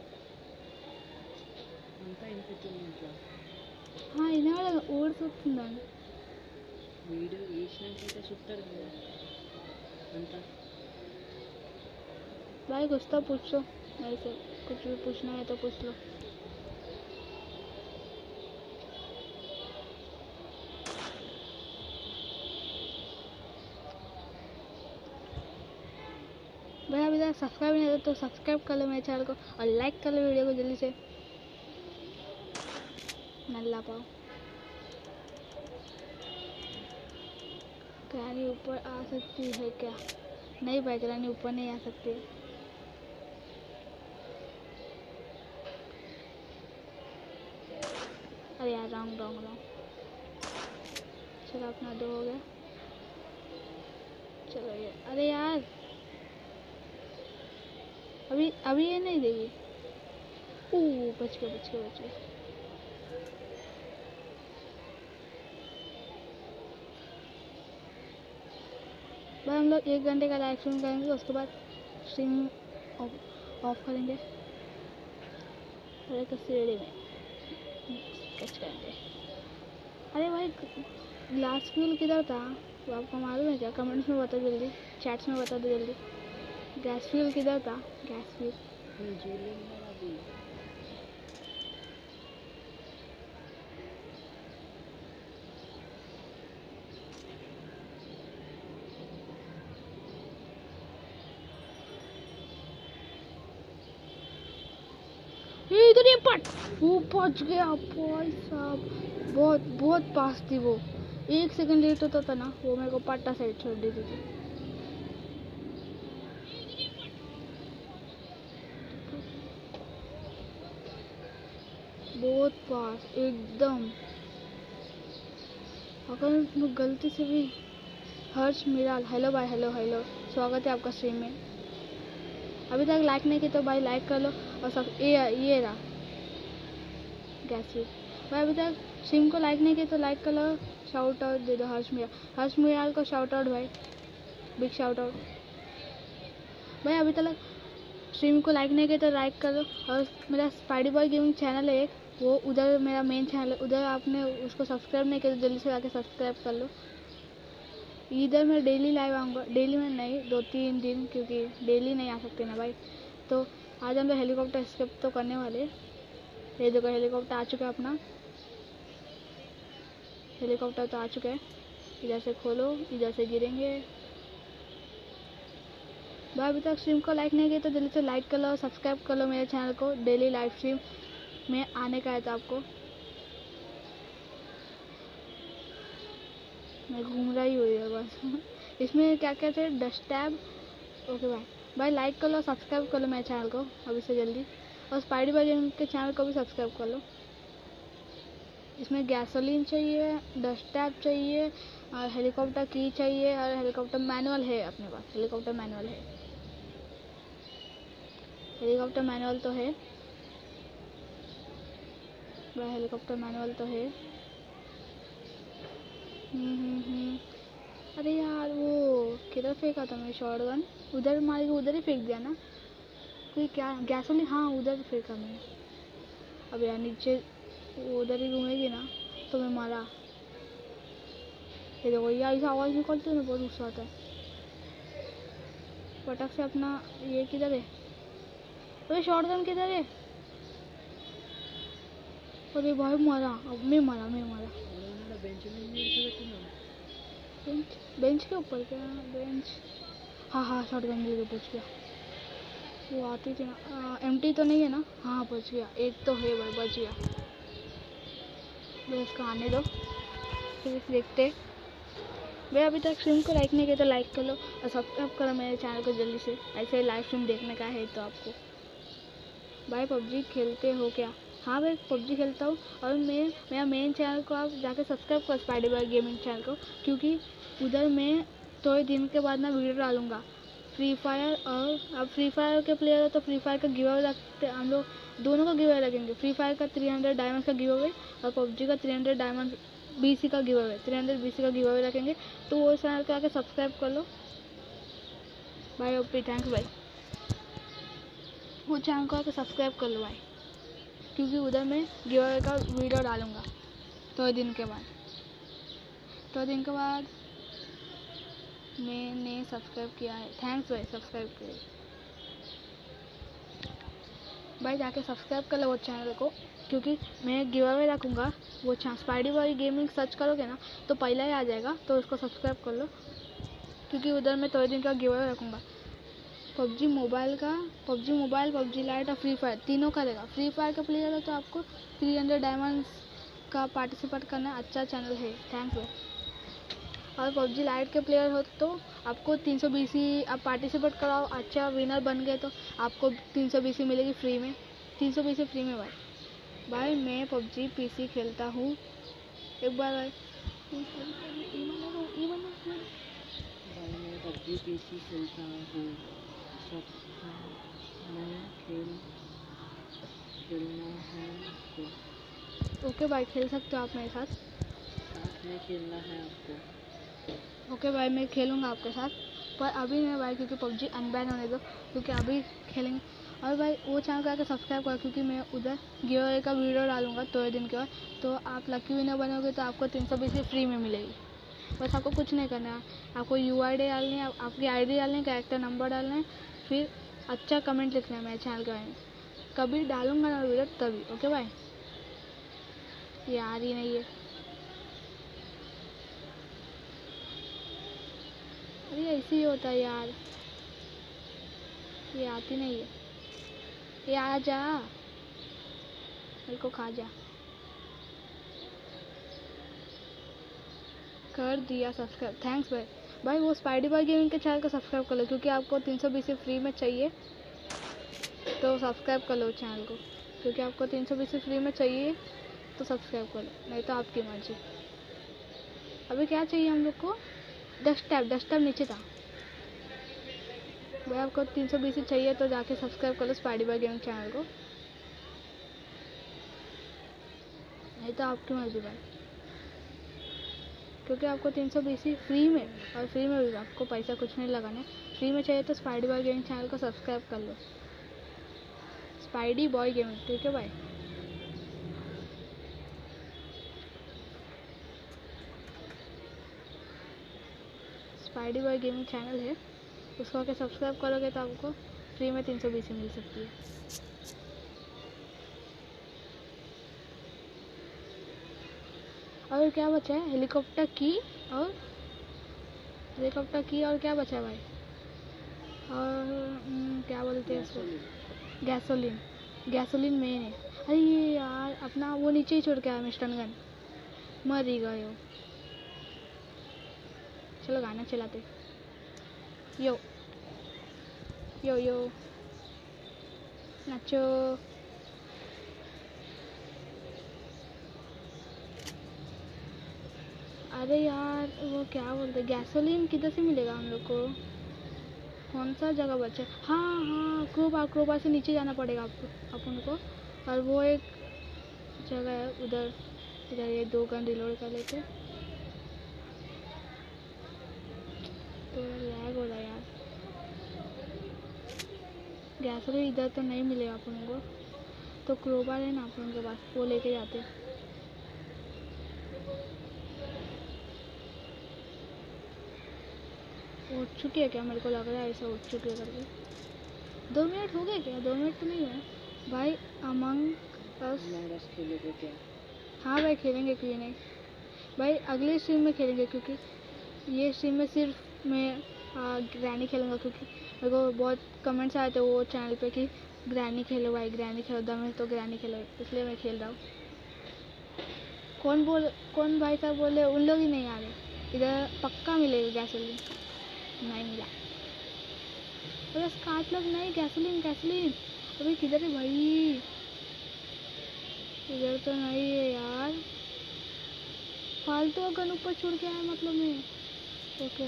हाँ इन्हें ओड చూస్తుందండి వీడియో వేసినాకైతే చూస్తారు కదా అంతా। भाई कुछ तो पूछो, ऐसे कुछ भी पूछना है तो पूछ लो। भाई अभी तक सब्सक्राइब नहीं है तो सब्सक्राइब कर लो मेरे चैनल को और लाइक कर लो वीडियो को जल्दी से। नल्ला पाओ ग्रैनी ऊपर आ सकती है क्या? नहीं भाई ग्रैनी ऊपर नहीं आ सकती। अरे यार रॉन्ग रॉन्ग रॉन्ग। चलो अपना दो हो गया। चलो ये अरे यार अभी अभी ये नहीं देगी। ओह बच गए बच गए बच गए। भाई हम लोग एक घंटे का लाइव स्ट्रीम करेंगे, उसके बाद स्ट्रीम ऑफ करेंगे। अरे सीढ़ी में कैच करेंगे। अरे भाई ग्लास फ्यूल किधर था वो आपको मालूम है क्या? कमेंट्स में बता जल्दी, चैट्स में बता दो जल्दी। गैस फ्यूल किधर था? गैस फ्यूल इधर ये पट वो पहुंच गया भाई साहब। बहुत बहुत पास थी वो, एक सेकंड लेट होता था ना वो मेरे को पट्टा साइड छोड़ देती थी। बहुत पास एकदम। अगर मैं गलती से भी हर्ष मिराल हेलो भाई हेलो हेलो स्वागत है आपका स्ट्रीम में। अभी तक लाइक नहीं किया तो भाई लाइक कर लो और सब ये ये रहा गैस भाई। अभी तक स्ट्रीम को लाइक नहीं किया तो लाइक कर लो, शाउट आउट दे दो हर्ष मिराल। हर्ष मिराल को शाउट आउट भाई, बिग शाउट आउट भाई। अभी तक स्ट्रीम को लाइक नहीं किया तो लाइक कर लो और मेरा स्पाइडी बॉय गेमिंग चैनल है एक, वो उधर मेरा मेन चैनल है, उधर आपने उसको सब्सक्राइब नहीं किया तो जल्दी से जाके सब्सक्राइब कर लो। इधर मैं डेली लाइव आऊँगा, डेली में नहीं दो तीन दिन, क्योंकि डेली नहीं आ सकते ना भाई। तो आज हम लोग हेलीकॉप्टर स्केप तो करने वाले। ये देखो हेलीकॉप्टर आ चुका है अपना, हेलीकॉप्टर तो आ चुका है। इधर से खोलो, इधर से गिरेंगे भाई। अभी तक स्ट्रीम को लाइक नहीं किया तो जल्दी से लाइक कर लो, सब्सक्राइब कर लो मेरे चैनल को। डेली लाइव स्ट्रीम में आने का है तो आपको। मैं घूम रही हुई है बस इसमें क्या कहते हैं डस्ट टैब। ओके भाई भाई लाइक कर लो, सब्सक्राइब कर लो मेरे चैनल को अभी से जल्दी और स्पाइडी बॉय गेमिंग के चैनल को भी सब्सक्राइब कर लो। इसमें गैसोलीन चाहिए, डस्ट टैप चाहिए और हेलीकॉप्टर की चाहिए और हेलीकॉप्टर मैनुअल है अपने पास। हेलीकॉप्टर मैनुअल है, हेलीकॉप्टर मैनुअल तो है भाई, हेलीकॉप्टर मैनुअल तो है। हम्म हम्म हम्म अरे यार वो किधर फेंका था मैं शॉटगन? उधर मारी, उधर ही फेंक दिया ना कोई। क्या गैसोलीन? हाँ उधर फेंका मैंने। अब यार नीचे वो उधर ही घूमेगी ना तो मैं मारा। ये देखो यार, ऐसा आवाज़ निकलती है ना, बहुत गुस्सा आता है। पटक से अपना ये किधर है? अरे शॉटगन किधर है? अरे भाई मारा, अब मैं मारा, मैं मारा। बेंच में नहीं बैठी बेंच बेंच के ऊपर क्या? बेंच, हाँ हाँ शॉटगन मिल गया, पहुँच गया। वो आती थी ना, एम्प्टी तो नहीं है ना? हाँ बच गया, एक तो है भाई, बच गया। बस इसका आने दो, फिर देखते। भाई अभी तक स्ट्रीम को लाइक नहीं किया तो लाइक कर लो और सब्सक्राइब करो मेरे चैनल को जल्दी से। ऐसे ही लाइव स्ट्रीम देखने का है तो आपको। भाई पबजी खेलते हो क्या? हाँ भाई पबजी खेलता हूँ। और मैं मेरा मेन चैनल को आप जाके सब्सक्राइब करो, स्पाइडी बॉय गेमिंग चैनल को, क्योंकि उधर मैं थोड़े दिन के बाद ना वीडियो डालूँगा फ्री फायर। और अब फ्री फायर के प्लेयर हो तो फ्री फायर का गिव अवे रखते हम लोग, दोनों का गिव अवे रखेंगे। फ्री फायर का थ्री हंड्रेड डायमंड का गिव अवे और पबजी का थ्री हंड्रेड डायमंड बीसी का give away, three hundred BC का गिव अवे रखेंगे। तो वो चैनल को आके सब्सक्राइब कर लो भाई। ओपी थैंक्स भाई। वो चैनल को आके सब्सक्राइब कर लो भाई, क्योंकि उधर मैं गिव अवे का वीडियो डालूँगा थोड़े दिन के बाद। थोड़े दिन के बाद मैंने सब्सक्राइब किया है, थैंक्स भाई सब्सक्राइब किए भाई। जाके सब्सक्राइब कर लो वो चैनल को, क्योंकि मैं गिव अवे रखूँगा। वो channel Spidey boy gaming search करोगे ना तो पहला ही आ जाएगा, तो उसको सब्सक्राइब कर लो, क्योंकि उधर मैं थोड़े दिन का गिव अवे रखूँगा। पबजी मोबाइल का, पबजी मोबाइल, पबजी लाइट और फ्री फायर तीनों का रहेगा। फ्री फायर का प्लेयर हो तो आपको थ्री हंड्रेड डायमंड्स का पार्टिसिपेट करना, अच्छा चैनल है, थैंक्स भाई। और पबजी लाइट के प्लेयर हो तो आपको तीन सौ बी सी आप पार्टिसिपेट कराओ, अच्छा विनर बन गए तो आपको तीन सौ बी सी मिलेगी फ्री में। तीन सौ बी सी फ्री में भाई। भाई मैं पबजी पीसी खेलता हूँ। एक बार भाई भाई मैं पबजी पीसी खेलता हूँ, सब मैं खेल खेलना है आपको। ओके भाई खेल सकते हो आप मेरे साथ। साथ में खेलना है आपको। ओके भाई मैं खेलूँगा आपके साथ, पर अभी नहीं भाई, क्योंकि पबजी अनबैन होने दो, क्योंकि अभी खेलेंगे। और भाई वो चैनल को आकर सब्सक्राइब करो, क्योंकि मैं उधर गिव अवे का वीडियो डालूंगा थोड़े दिन के बाद। तो आप लकी विनर बनोगे तो आपको तीन सौ बीस फ्री में मिलेगी। बस आपको कुछ नहीं करना है, आपको यू आई डी डालनी है, आपकी आई डी डालनी है, कैरेक्टर नंबर डालना है, फिर अच्छा कमेंट लिखना है मेरे चैनल के बारे में। कभी डालूंगा ना वीडियो तभी। ओके भाई, ये आ रही नहीं है। अरे ऐसे ही होता है यार, ये आती नहीं है। ये आ जा, मेरे को खा जा। कर दिया सब्सक्राइब, थैंक्स भाई। भाई वो स्पाइडी बॉय गेमिंग के चैनल को सब्सक्राइब कर लो, क्योंकि आपको तीन सौ बीस फ्री में चाहिए, तो सब्सक्राइब कर लो चैनल को, क्योंकि आपको तीन सौ बीस फ्री में चाहिए तो सब्सक्राइब कर लो, नहीं तो आपकी मर्जी। अभी क्या चाहिए हम लोग को? डस्ट टैप, डस्ट टैप नीचे था भाई। आपको तीन सौ बीस चाहिए तो जाके सब्सक्राइब कर लो स्पाइडी बॉय गेमिंग चैनल को, नहीं तो आपकी मर्जी भाई, क्योंकि आपको तीन सौ बीस फ्री में, और फ्री में भी आपको पैसा कुछ नहीं लगाना। फ्री में चाहिए तो स्पाइडी बॉय गेमिंग चैनल को सब्सक्राइब कर लो, स्पाइडी बॉय गेमिंग, ठीक है भाई। स्पाइडी बॉय गेमिंग चैनल है, उसको आके सब्सक्राइब करोगे तो आपको फ्री में तीन सौ बीस मिल सकती है। और क्या बचा है? हेलीकॉप्टर की, और हेलीकॉप्टर की, और क्या बचा है भाई? और न, क्या बोलते हैं इसको? गैसोलीन। गैसोलीन मेन है। अरे ये यार अपना वो नीचे ही छोड़ के आया मिस्टर गन, मर ही गए हो। चलो गाना चलाते। यो यो यो नाचो। अरे यार वो क्या बोलते, गैसोलीन किधर से मिलेगा हम लोग को? कौन सा जगह बचा? हाँ हाँ, क्रोबार, क्रोबार से नीचे जाना पड़ेगा आपको, अपन को। और वो एक जगह है उधर, इधर ये दो गन रिलोड कर लेते। तो लैग हो रहा है यार। गैसोलीन इधर तो नहीं मिलेगा अपन को, तो क्रोबार है ना अपन के पास, वो लेके जाते। उठ चुकी है क्या? मेरे को लग रहा है ऐसा उठ चुकी है करके। दो मिनट हो गए क्या? दो मिनट तो नहीं है भाई। अमंग अस खेलोगे क्या? हाँ भाई खेलेंगे, क्यों नहीं भाई, अगले स्ट्रीम में खेलेंगे, क्योंकि ये स्ट्रीम में सिर्फ मैं ग्रैनी खेलूँगा, क्योंकि मेरे को बहुत कमेंट्स आए थे वो चैनल पे कि ग्रैनी खेलो भाई, ग्रैनी खेलो, दम है तो ग्रैनी खेलो, इसलिए मैं खेल रहा हूँ। कौन बोल कौन भाई साहब बोले उन लोग ही नहीं आ रहे इधर, पक्का मिलेगा गैसोलीन। नहीं मिला। अरे स्काच लग नहीं, गैसोलीन गैसोलीन अभी किधर है भाई? इधर तो नहीं है यार, फालतू गन ऊपर छुड़ के आया मतलब में। तो क्या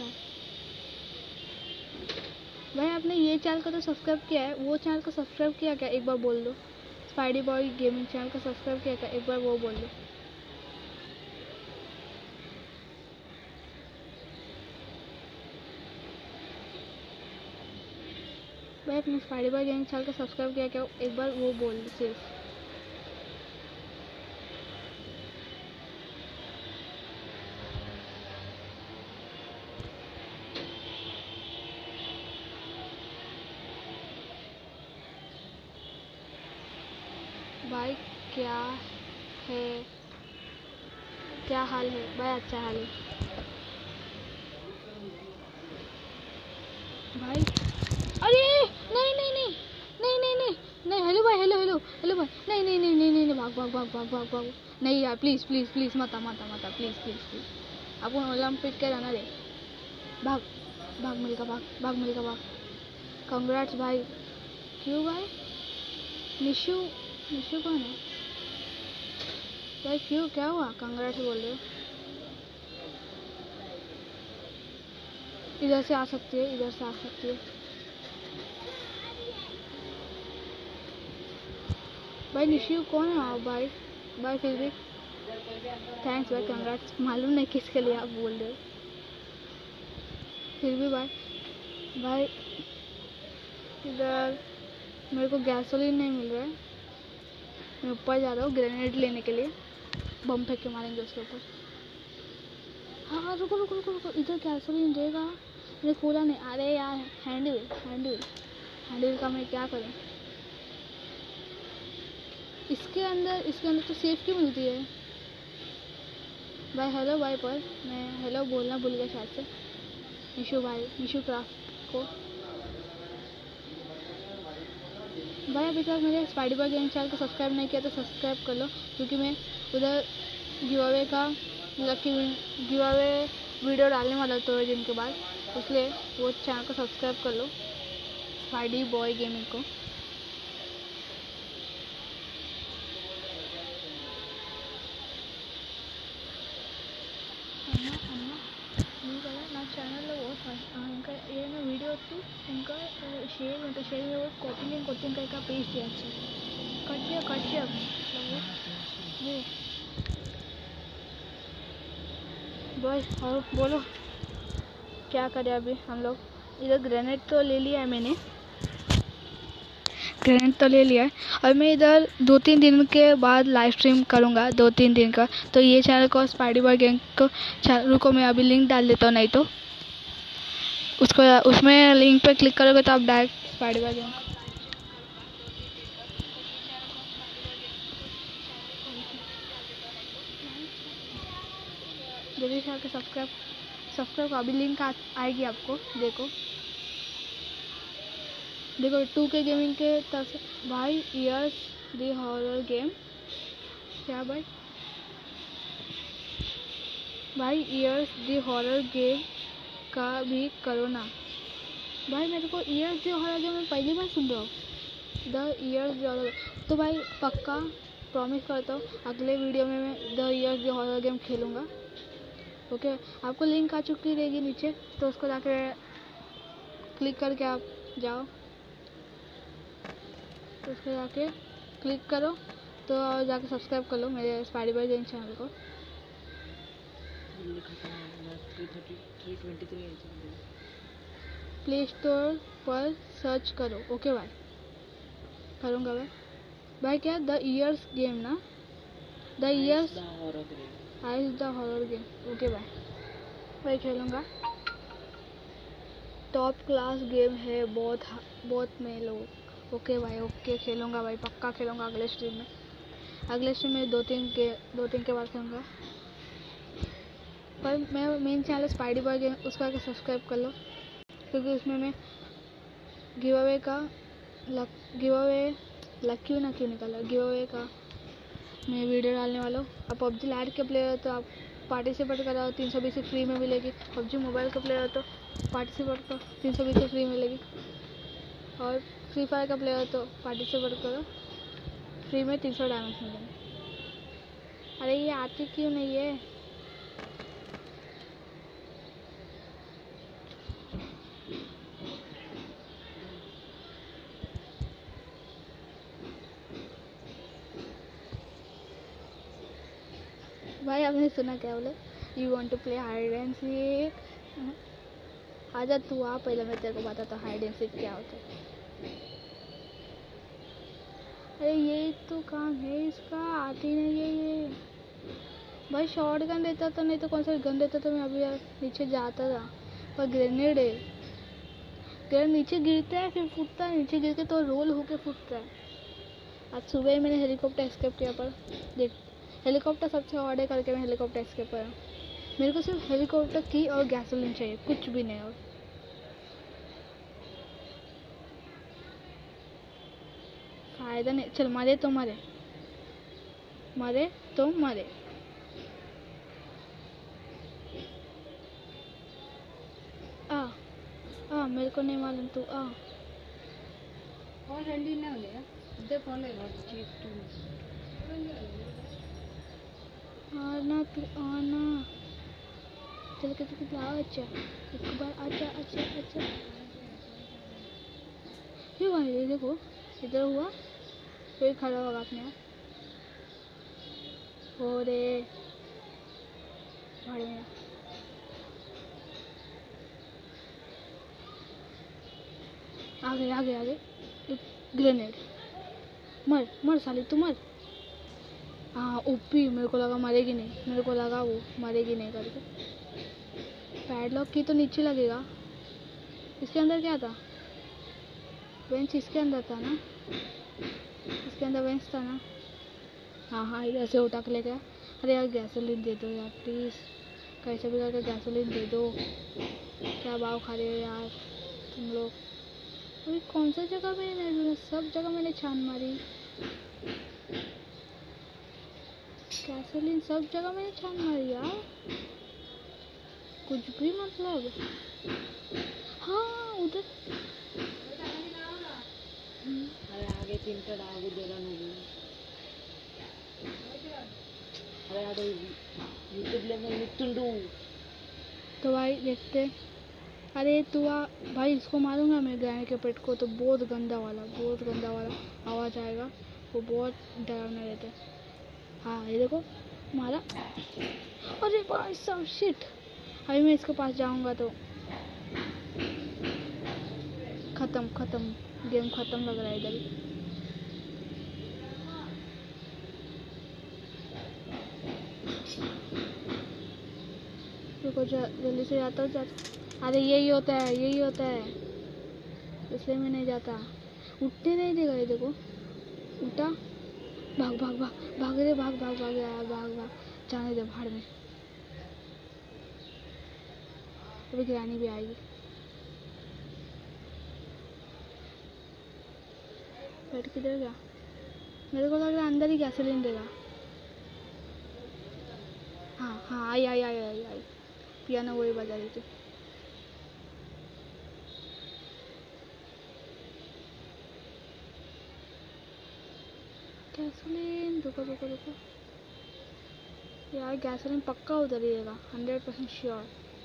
भाई, आपने ये चैनल को तो सब्सक्राइब किया है, वो चैनल को सब्सक्राइब किया क्या? एक बार बोल दो। स्पाइडी बॉय गेमिंग चैनल को सब्सक्राइब किया क्या? एक बार वो बोल दो। भाई अपने स्पाइडी बॉय गेमिंग चैनल को सब्सक्राइब किया क्या? एक बार वो बोल दो सिर्फ। भाई क्या है, क्या हाल है भाई? अच्छा हाल है भाई। अरे नहीं नहीं नहीं नहीं नहीं नहीं नहीं, हेलो भाई, हेलो हेलो हेलो भाई, नहीं नहीं नहीं नहीं नहीं भाग भाग भाग भाग भाग भाग नहीं यार, प्लीज़ प्लीज़ प्लीज़ मत मत मत प्लीज़ प्लीज़ प्लीज़, आपको ओलम पिट के रहना दे। भाग भाग मिलकर भाग, भाग मिलकर भाग। कंग्रेट्स भाई। क्यों भाई? निशु, निशु कौन है भाई? क्यों, क्या हुआ? कंग्रेट्स बोल रहे हो? इधर से आ सकती है, इधर से आ सकती है भाई। निशु कौन है आप भाई? भाई फिर भी थैंक्स भाई, कंग्रेट्स। मालूम नहीं किसके लिए आप बोल रहे हो, फिर भी भाई। भाई इधर मेरे को गैसोलीन नहीं मिल रहा है, मैं ऊपर जा रहा हूँ ग्रेनेड लेने के लिए, बम फेंक के मारेंगे उसके ऊपर। हाँ हाँ रुको रुको रुको रुको, इधर गैसोलीन देगा, मैंने खोला नहीं। अरे यार हैंडल हैंडल हैंडल का मैं क्या करूँ? इसके अंदर इसके अंदर तो सेफ क्यों मिलती है भाई? हेलो भाई, पर मैं हेलो बोलना भूल गया शायद से। निशु भाई, निशु क्राफ्ट को भाई अभी तक मेरे स्पाइडी बॉय गेम चैनल को सब्सक्राइब नहीं किया तो सब्सक्राइब कर लो, क्योंकि मैं उधर गिव अवे का लकी गिव अवे वीडियो डालने वाला थोड़े दिन के बाद, इसलिए वो चैनल को सब्सक्राइब कर लो, स्पाइडी बॉय गेमिंग को। నా ఛానల్లో ఇంకా ఏదైనా వీడియో వస్తూ ఇంకా షేర్ ఉంటుంది, షేర్ కొత్త లింక్ కొత్త ఇంకా ఇంకా పేస్ట్ చేయొచ్చు। कट किया कट किया वो बॉय। और बोलो क्या करें अभी हम लोग? इधर ग्रेनेड तो ले लिया है मैंने, ग्रेनेड तो ले लिया है, और मैं इधर दो तीन दिन के बाद लाइव स्ट्रीम करूँगा, दो तीन दिन का। तो ये चैनल को स्पाइडी बॉय गैंग को चैनल को मैं अभी लिंक डाल देता हूँ, नहीं तो उसको उसमें लिंक पे क्लिक करोगे तो आप डायरेक्ट स्पाइडी बॉय गैंग जल्दी से आके सब्सक्राइब सब्सक्राइब का अभी लिंक आ, आएगी आपको। देखो देखो टू के गेमिंग के तरफ से भाई, यस द हॉरर गेम। क्या भाई? भाई ईयर्स द हॉरर गेम का भी करो ना भाई। मेरे को ईयर्स द हॉरर गेम मैं पहली बार सुन रहा हूँ, द ईयर्स द हॉरर। तो भाई पक्का प्रॉमिस करता हूँ अगले वीडियो में मैं the years the horror game खेलूँगा। ओके, आपको लिंक आ चुकी रहेगी नीचे, तो उसको जाके क्लिक करके आप जाओ, तो उसको जाके क्लिक करो, तो जाके सब्सक्राइब कर लो मेरे स्पाइडी बॉय गेम चैनल को। जल्दी खत्म हो गया, three thirty three twenty three है जल्दी। प्ले स्टोर पर सर्च करो। ओके भाई, करूँगा भाई। भाई क्या द ईयर्स गेम ना, the years the horror game, eyes the horror game. Okay भाई, भाई खेलूँगा। टॉप क्लास गेम है, बहुत बहुत में लोग। ओके भाई, ओके खेलूँगा भाई, पक्का खेलूँगा अगले स्ट्रीम में। अगले स्ट्रीम में दो तीन के दो तीन के बाद खेलूँगा। पर मैं main channel Spidey boy game, उसका सब्सक्राइब कर लो, क्योंकि उसमें मैं गिव अवे का लक गिव अवे लक क्यों ना क्यों निकाला गिव अवे का मैं वीडियो डालने वाला हूँ। आप पबजी लैड के प्लेयर हो तो आप पार्टिसिपेट कराओ, तीन सौ बीस फ्री में मिलेगी। पबजी मोबाइल का प्लेयर हो तो पार्टिसिपेट करो, तीन सौ बीस फ्री मिलेगी। और फ्री फायर का प्लेयर हो तो पार्टिसिपेट करो, फ्री में तीन सौ डायमंड मिलेंगे। अरे ये आती क्यों नहीं है? भाई आपने सुना क्या बोले? You want to play hide and seek? आजा तू आ, पहले मैं तेरे को बताता हूँ हाइड एंड सीक क्या होता है। अरे ये तो काम है इसका, आती नहीं है ये। भाई शॉर्ट गन देता तो, नहीं तो कौन सा गन देता तो मैं अभी नीचे जाता था। पर ग्रेनेड है, ग्रेनेड नीचे गिरता है फिर फूटता है, नीचे गिर के तो रोल होके फूटता है। आज सुबह ही मैंने हेलीकॉप्टर एस्केप किया, पर देख हेलीकॉप्टर सबसे ऑर्डर करके मैं हेलीकॉप्टर एस्केप करा। मेरे को सिर्फ हेलीकॉप्टर की और गैसोलीन चाहिए, कुछ भी नहीं। और फायदा नहीं, चल मरे तो मरे, मरे तो मरे। आ आ मेरे को नहीं मालूम, तू आ। फोन रेडी ना हो गया, दे फोन ले लो चीज तू। आना तू आना, चल के तू आ, अच्छा एक बार अच्छा अच्छा अच्छा। ये भाई ये देखो इधर हुआ, फिर खड़ा होगा अपने आप। हो रे भाई में आगे आगे आगे, ग्रेनेड। मर मर साली तू मर। हाँ ओपी, मेरे को लगा मरेगी नहीं, मेरे को लगा वो मरेगी नहीं करके। पैडलॉक की तो नीचे लगेगा। इसके अंदर क्या था? बेंच इसके अंदर था ना, इसके अंदर बेंच था ना। हाँ हाँ इधर से उठा के ले गया। अरे यार गैसोलीन दे दो यार प्लीज़, कैसे भी करके गैसोलीन दे दो। क्या भाव खा रहे हो यार तुम लोग? अभी कौन सा जगह मैंने नहीं ढूंढा, सब जगह मैंने छान मारी। गैसोलीन सब जगह मैंने छान मारी यार, कुछ भी मतलब। हाँ उधर अरे आगे तीन का आगे दे रहा नहीं। अरे आगे यूट्यूब ले में नितुंडू। तो भाई देखते। अरे तू आ भाई, इसको मारूंगा मैं गाय के पेट को तो बहुत गंदा वाला, बहुत गंदा वाला आवाज़ आएगा, वो बहुत डरावना रहता है। हाँ ये देखो मारा। अरे भाई सब शिट, अभी मैं इसके पास जाऊंगा तो खत्म खत्म, गेम खत्म लग रहा है इधर ही। रुको जल्दी से जाता हूँ जाता। अरे यही होता है यही होता है, इसलिए मैं नहीं जाता। उठने नहीं देगा ये देखो, उठा। भाग भाग भाग भाग रे भाग भाग भाग यार भाग भाग, जाने दे भाड़ में। अभी गिरानी भी आएगी। बैठ किधर गया? मेरे को लग रहा है अंदर ही गैसोलीन देगा। हाँ हाँ आई आई आई आई आई, पियानो वही बजा रही थी। गैसोलीन, रुको रुको रुको। यार गैसोलीन पक्का उतरिएगा, हंड्रेड परसेंट श्योर।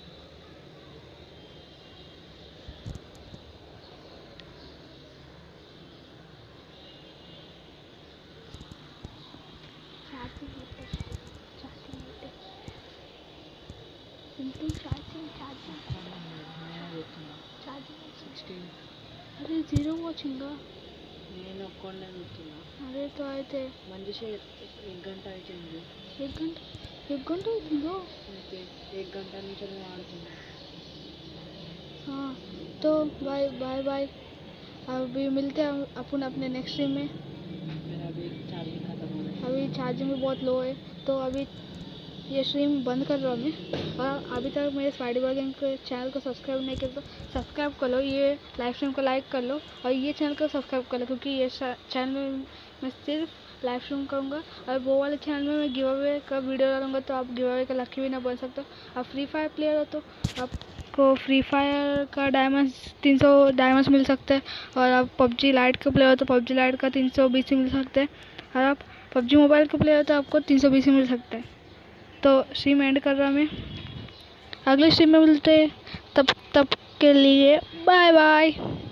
అరే జీరో వాచింగా నేను ఒక్కడే చూస్తున్నా. అరే తో అయితే మంచి एक గంట అయిపోయింది. एक घंटा एक घंटा అవుతుందో? ఓకే एक గంట నుంచి నేను ఆడుతున్నా. हाँ तो बाय बाय बाय, अभी मिलते हैं अपन अपने नेक्स्ट स्ट्रीम में। मेरा अभी चार्जिंग खत्म हो रहा है. अभी चार्जिंग भी बहुत लो है, तो अभी ये स्ट्रीम बंद कर रहा हूँ मैं। और अभी तक मेरे स्पाइडी बॉय गैंग के चैनल को सब्सक्राइब नहीं किया तो सब्सक्राइब कर लो, ये लाइव स्ट्रीम को लाइक कर लो और ये चैनल को सब्सक्राइब कर लो, क्योंकि ये चैनल में मैं सिर्फ लाइव स्ट्रीम करूँगा। और वो वाले चैनल में मैं गिव अवे का वीडियो डालूँगा, तो आप गिव अवे का लकी भी ना बन सकते। आप फ्री फायर प्लेयर हो तो आपको फ्री फायर का डायमंड्स तीन सौ डायमंड्स मिल सकते हैं, और आप पबजी लाइट के प्लेयर हो तो पबजी लाइट का तीन सौ बीस मिल सकते हैं, और आप पबजी मोबाइल के प्लेयर हो तो आपको तीन सौ बीस मिल सकते हैं। तो स्ट्रीम एंड कर रहा मैं, अगले स्ट्रीम में मिलते हैं, तब तब के लिए बाय बाय।